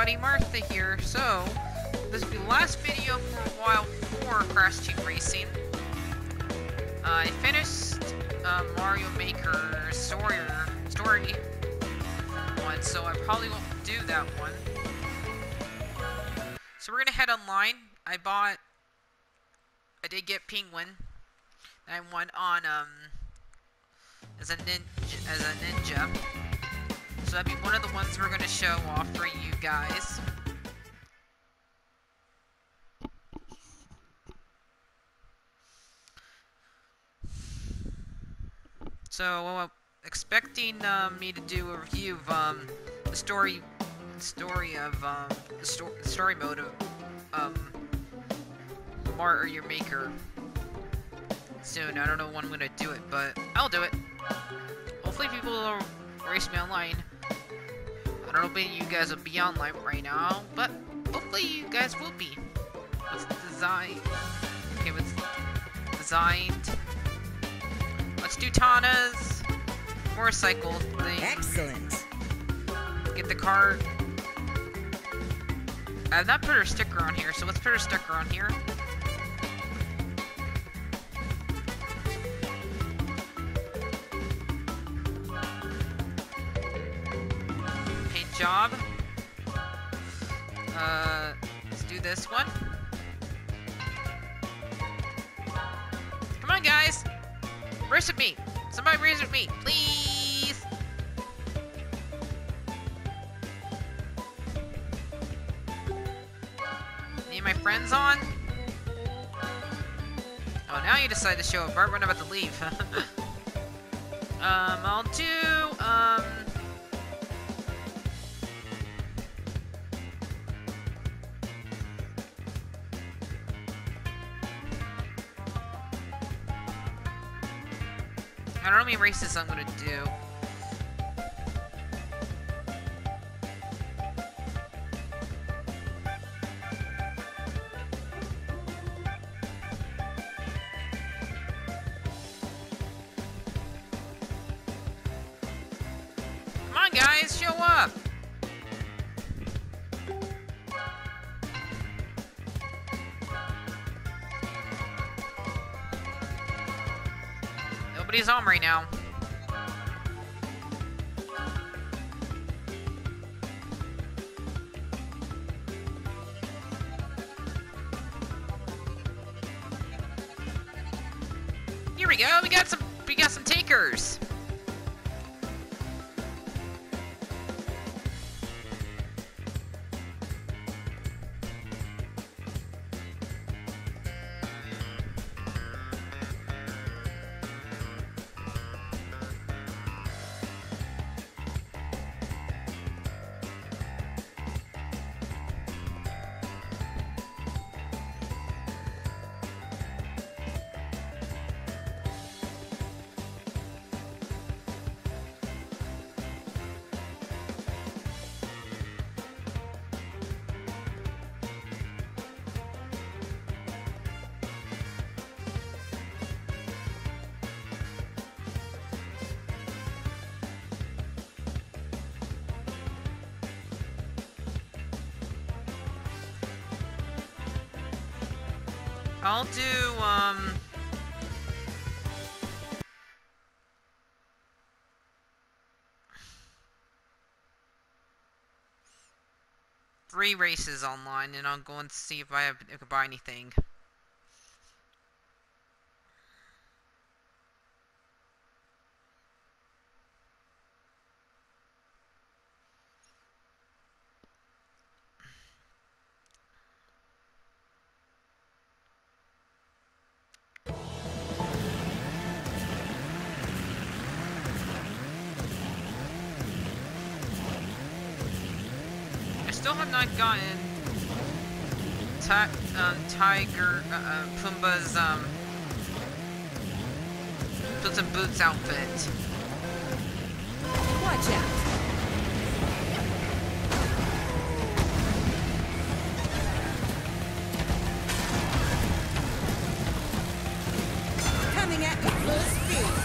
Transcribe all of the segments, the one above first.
everybody, Martha here. So, this will be the last video for a while for Crash Team Racing. I finished Mario Maker story one, so I probably won't do that one. So we're gonna head online. I did get Penguin. And I won on as a ninja. So that'd be one of the ones we're gonna show off for you guys. So expecting me to do a review of the story mode of Mario Maker soon. I don't know when I'm gonna do it, but I'll do it. Hopefully people will race me online. I don't know if you guys will be online right now, but hopefully you guys will be. What's designed? Okay, what's designed? Let's do Tawna's motorcycle thing. Excellent. Get the car. I have not put her sticker on here, so let's put her sticker on here. Paint job. Let's do this one. Come on, guys. Race with me! Somebody race with me, please! Need my friends on? Oh, now you decide to show up right when I'm about to leave. I'll do, I don't know how many races I'm gonna do. Come on, guys, show up! Nobody's home right now. Here we go. We got some takers. I'll do, 3 races online, and I'll go and see if I can buy anything. Still have not gotten Pumbaa's Puss in Boots outfit. Watch out. Coming at me full speed.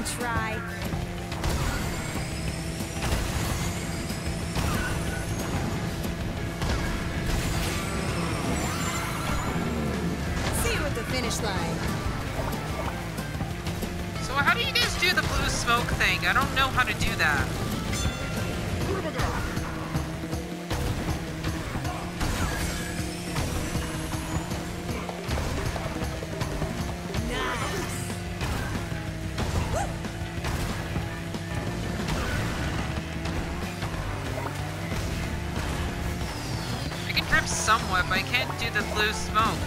try. See you at the finish line. So how do you guys do the blue smoke thing? I don't know how to do that. Somewhat, but I can't do the blue smoke.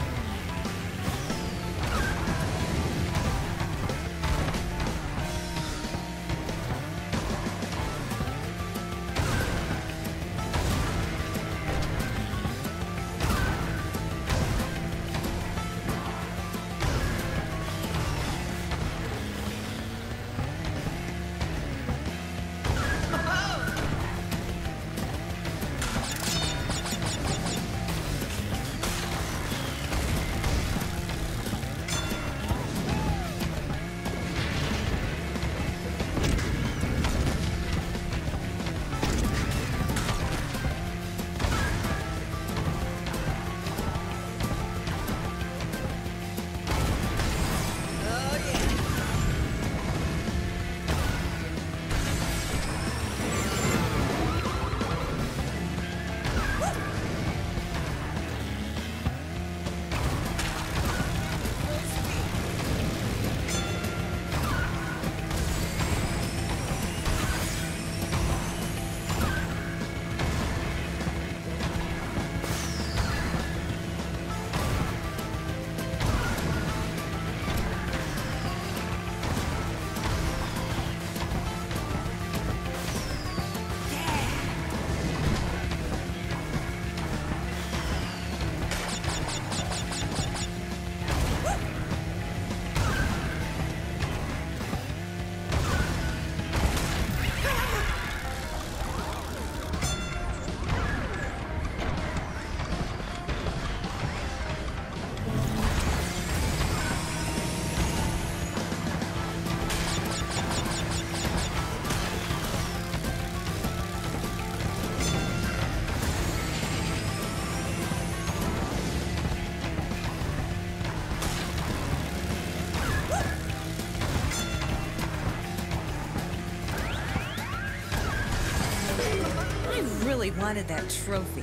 Really wanted that trophy.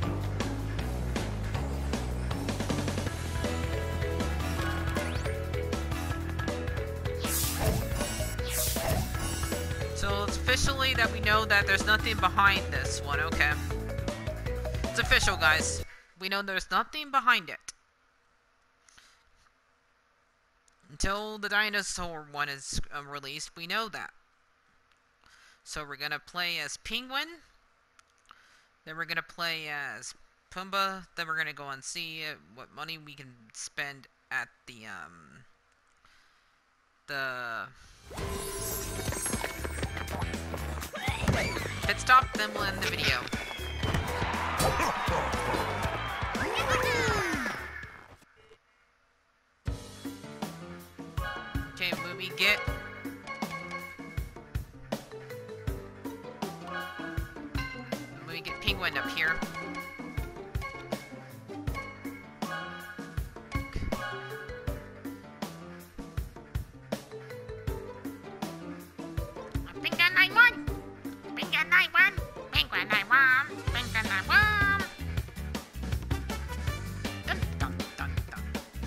So it's officially that we know that there's nothing behind this one, okay. It's official, guys. We know there's nothing behind it. Until the dinosaur one is released, we know that. So we're gonna play as Penguin. Then we're gonna play as Pumbaa. Then we're gonna go and see what money we can spend at the pit stop. Then we'll end the video. Okay, movie get. Penguin up here. Penguin I won. Penguin I won. Penguin I won. Penguin I won. Dun, dun, dun, dun.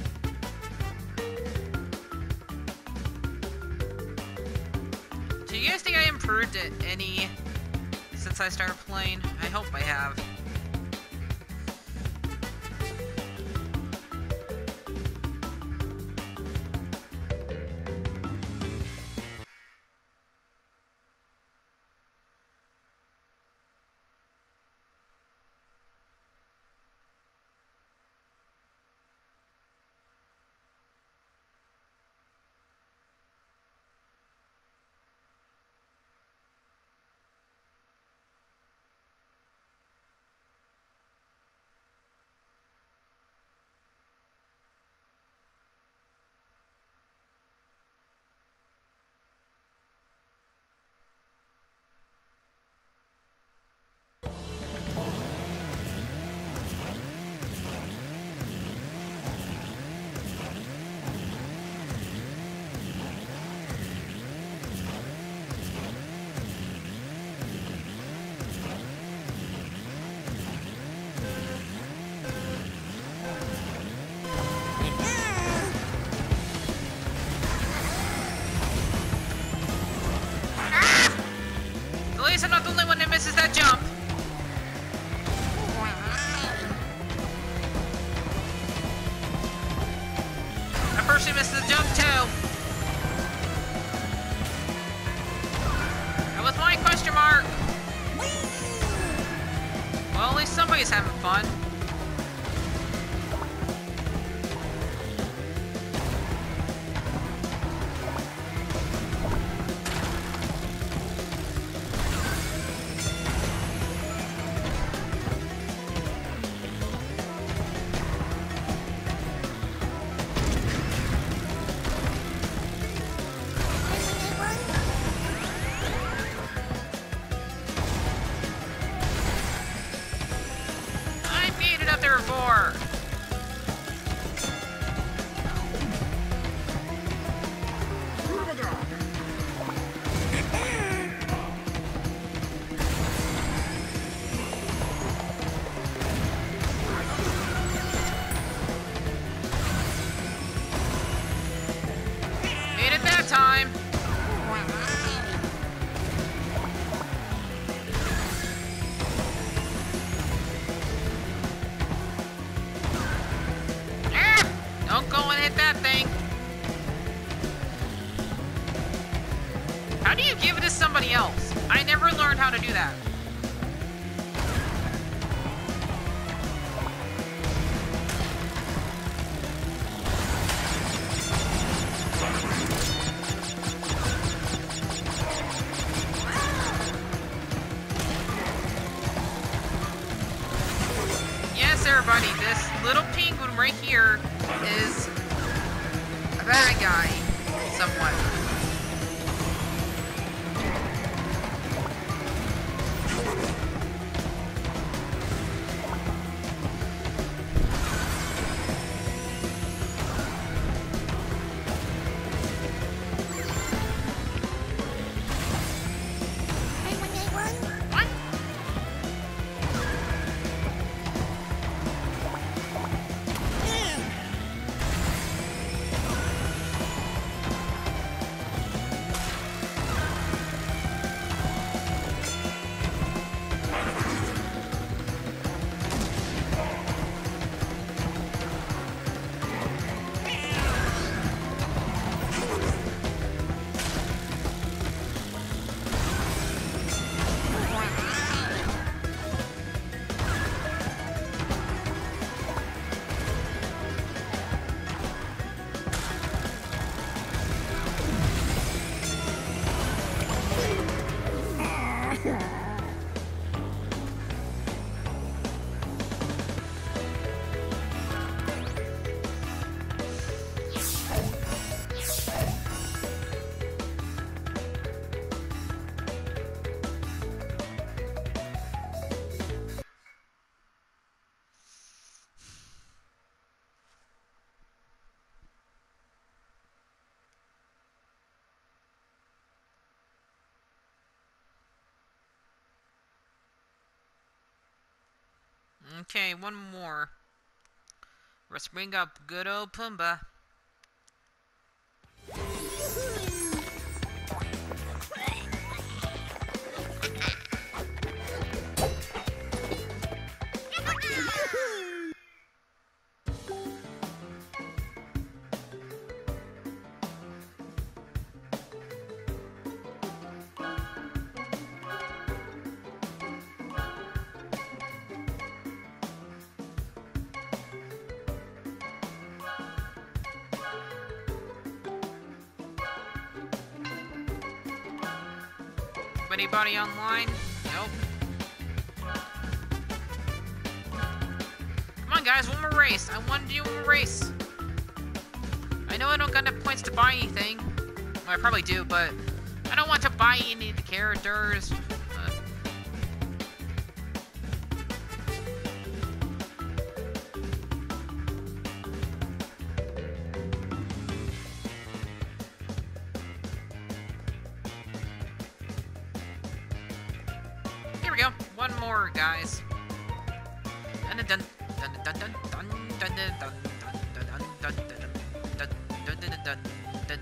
Do you guys think I improved it any since I started playing? I hope I have. always having fun. I've made it up there before. Made it that time. Don't go and hit that thing. How do you give it to somebody else? I never learned how to do that. Yes, everybody, this little penguin right here is a bad guy, somewhat. What? Okay, one more. Let's bring up good old Pumbaa. Anybody online? Nope. Come on, guys, one more race. I want to do one more race. I know I don't got enough points to buy anything. Well, I probably do, but I don't want to buy any of the characters. Here we go. One more, guys. Dun dun dun dun dun dun dun dun dun dun dun dun dun dun dun.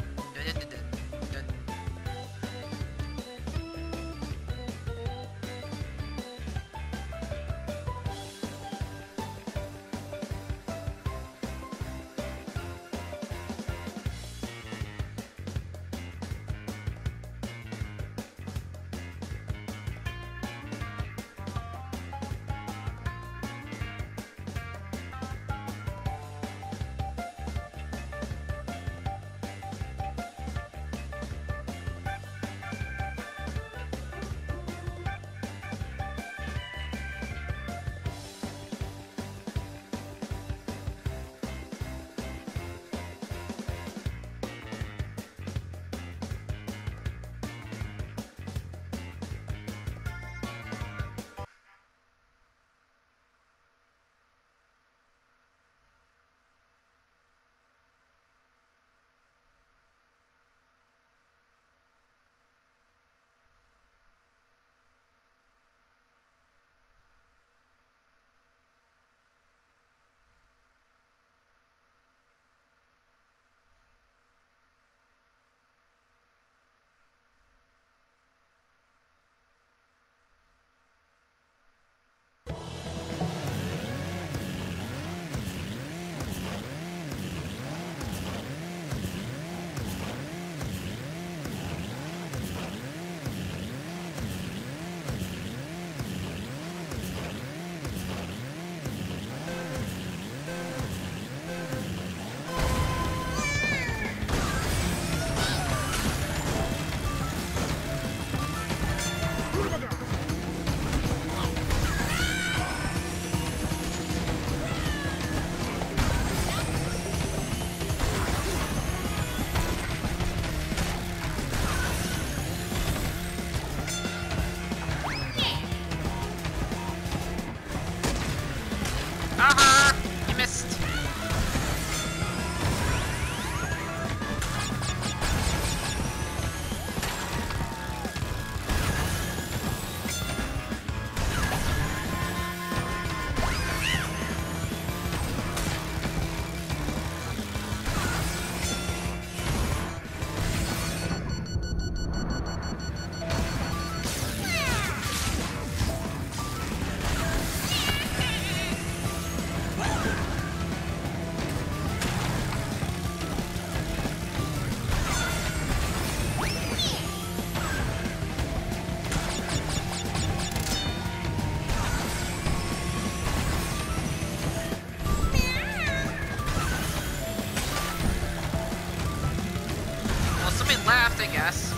left, I guess.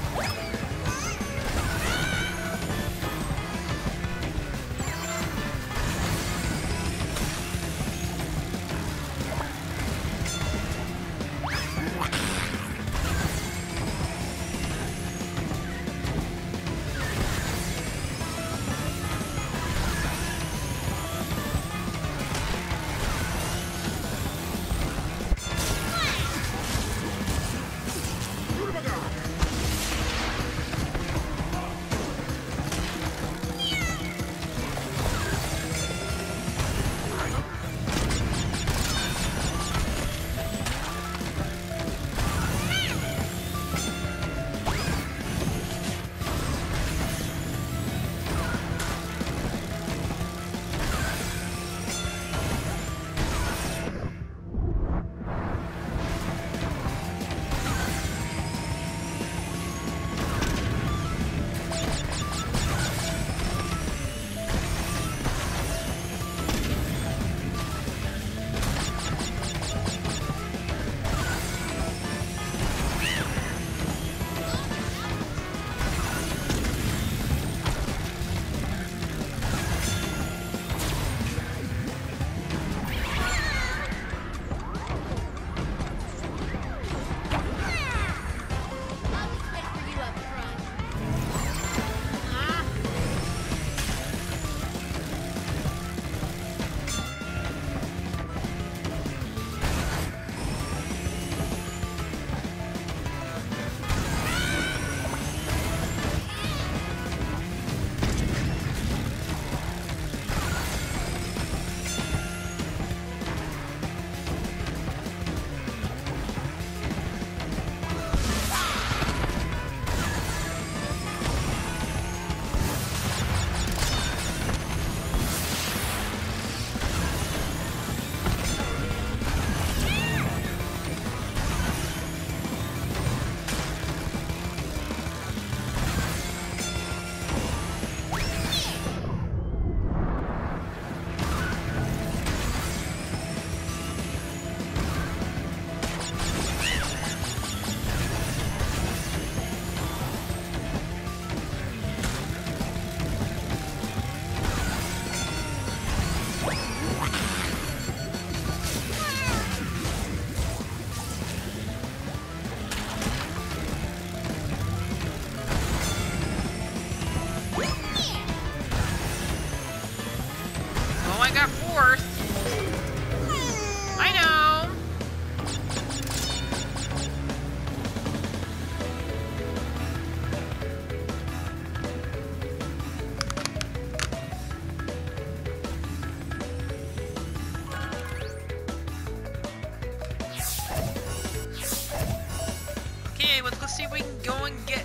See what we can go and get.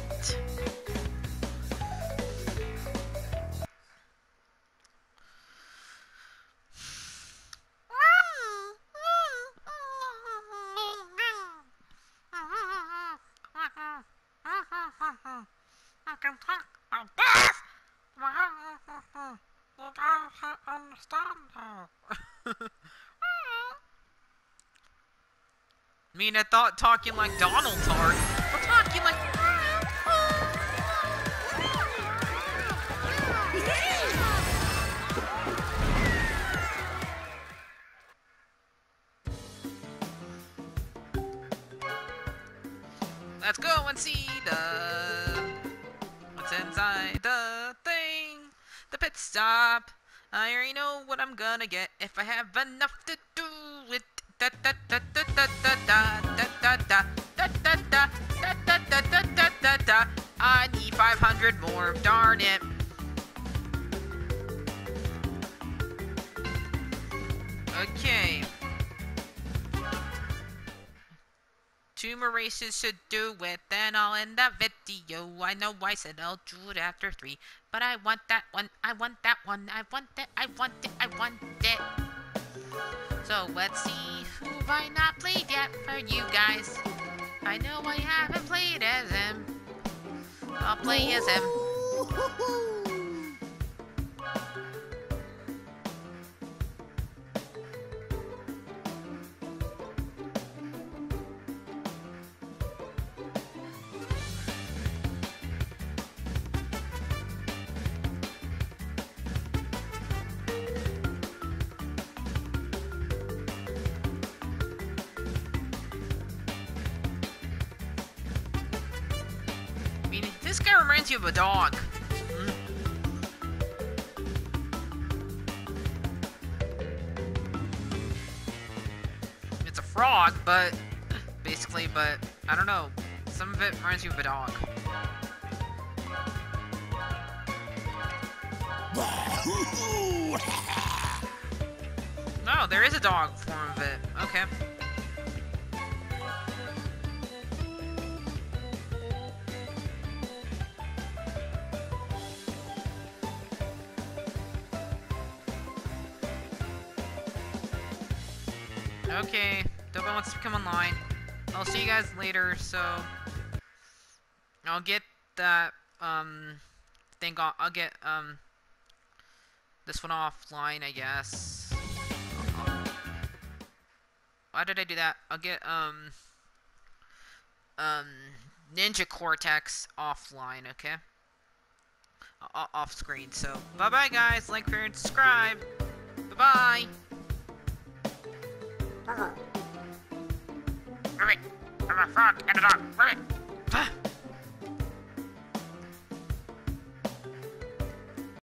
I can talk like this. You guys understand that. I mean, I thought talking like Donald's hard. We're talking like... Let's go and see what's inside the thing. The pit stop. I already know what I'm gonna get if I have enough to do it. Da da da da da da da da da da da da da da da da da da da. I need 500 more, darn it. Okay. 2 more races should do it, then I'll end that video. I know I said I'll do it after 3, but I want that one, I want that one, I want it, I want it, I want it. So let's see, who have I not played yet for you guys? I know I haven't played as him. I'll play as him. This guy reminds you of a dog. It's a frog, but basically, but I don't know. Some of it reminds you of a dog. No, there is a dog form of it. Okay. Okay, Doba wants to come online. I'll see you guys later, so I'll get that thing I'll get this one offline, I guess. Why did I do that? I'll get Ninja Cortex offline, okay? Off screen. So bye bye guys, like, share, and subscribe. Bye bye. Alright, I'm a frog and a dog. Alright.